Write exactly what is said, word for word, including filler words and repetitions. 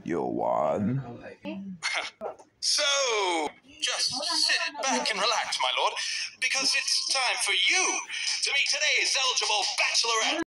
You won. So, just sit back and relax, my lord, because it's time for you to meet today's eligible bachelorette.